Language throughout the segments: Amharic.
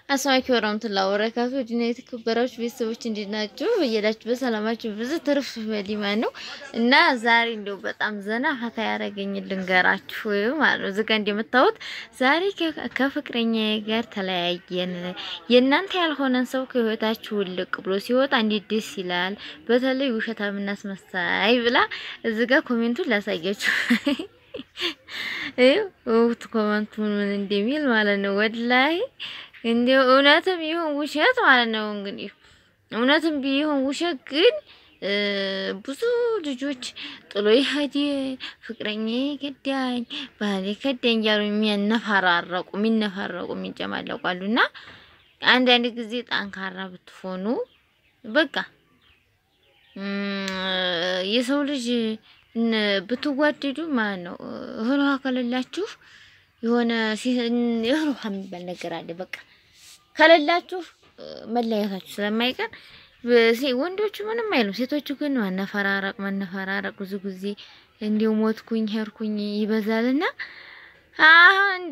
አሰላሙ ወራህመቱላሂ ወበረካቱ ዲና የተከበራችሁ ቤተሰቦች እንዴት ናችሁ? በየላችሁ በሰላማችሁ ብዙ ትርፍ በሊማን ነው እና ዛሬ እንደው በጣም ዘና ፈታ ያረገኝ ልንገራችሁ ማለት ነው። እዚህ ጋር እንደምታዩት ዛሬ ከፍቅረኛ ጋር ተለያየን። የእናንተ ያልሆነን ሰው ከህይወታችሁ ልቅ ብሎ ሲወጣ እንዴት ደስ ይላል። በተለይ ውሸታምና አስመሳይ ብላ እዚህ ጋር ኮሜንቱን ላሳያችሁ። ኮሜንቱን ምን እንደሚል ማለት ነው ወላሂ እንዴው እውነትም ይሁን ውሸት ማለት ነው። እንግዲህ እውነትም ቢሆን ውሸት ግን ብዙ ልጆች ጥሎ ይሄድ ፍቅረኛ ከዳኝ ባሌ ከዳኝ ያሉ የሚነፋራረቁ የሚጨማለቁና አንዳንድ ጊዜ ጠንካራ ብትሆኑ በቃ የሰው ልጅ ብትዋደዱ ማለት ነው። እህል ውሃ ከሌላችሁ የሆነ እህል ውሃ የሚባል ነገር አለ። በቃ ከሌላችሁ መለያየታችሁ ስለማይቀር ወንዶቹ ምንም አይሉም። ሴቶቹ ግን መነፈራረቅ ብዙ ጊዜ እንዲው ሞትኩኝ ሄርኩኝ ይበዛልና እንዴ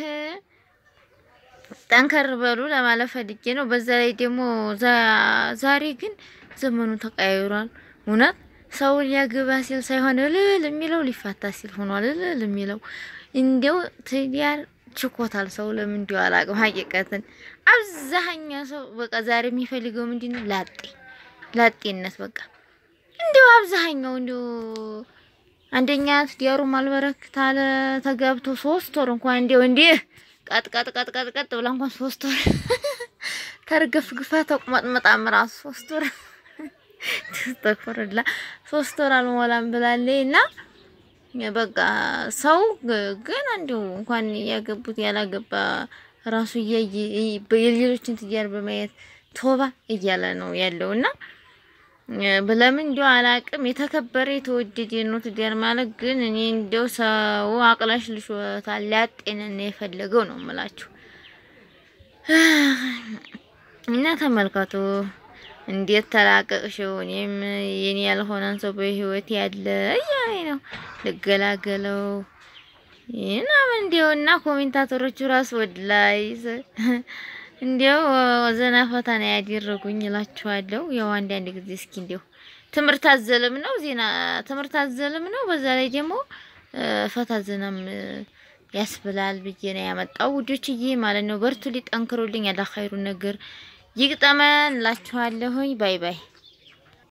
ጠንከር በሉ ለማለት ፈልጌ ነው። በዛ ላይ ደግሞ ዛሬ ግን ዘመኑ ተቀያይሯል። እውነት ሰው ሊያገባ ሲል ሳይሆን እልል የሚለው ሊፋታ ሲል ሆኗል። እልል የሚለው እንደው ትዲያር ችኮታል ሰው ለምን እንደው አላውቅም። ሀቂቀትን አብዛኛ ሰው በቃ ዛሬ የሚፈልገው ምንድነው? ላጤነት በቃ እንደው አብዛኛው እንደው አንደኛ ትዲያሩ ማልበረክት አለ ተጋብቶ 3 ወር እንኳን እንደው እንዴ ቀጥ ብላ እንኳን 3 ወር ተርገፍግፋ ተቆማጥመጣም ራሱ 3 ወር ተስተፈረላ 3 ወር አልሞላም ብላለይና በቃ ሰው ግን እንደው እንኳን ያገቡት ያላገባ ራሱ የሌሎችን ትዳር በማየት ቶባ እያለ ነው ያለውና ለምን እንደው አላቅም። የተከበረ የተወደደ ነው ትዳር ማለት ግን እኔ እንደው ሰው አቅላሽ ልሾታል ያጤነን የፈለገው ነው የምላችሁ እና ተመልካቱ እንዴት ተላቀቅሽው? እኔም የኔ ያልሆነን ሰው በህይወት ያለ እያለኝ ነው ልገላገለው እና እንደውና ኮሜንታተሮቹ ራስ ወድላይ እንደው ዘና ፈታ ነው ያደረጉኝ እላችኋለሁ። ያው አንዳንድ ጊዜ እስኪ እንደው ትምህርት አዘልም ነው ዜና ትምህርት አዘልም ነው። በዛ ላይ ደግሞ ፈታ ዘናም ያስብላል ብዬ ነው ያመጣው ውዶችዬ ማለት ነው። በርቱ ሊጠንክሩልኝ ያለ ኸይሩ ነገር ይግጠመን እላችኋለሁ። ባይ ባይ።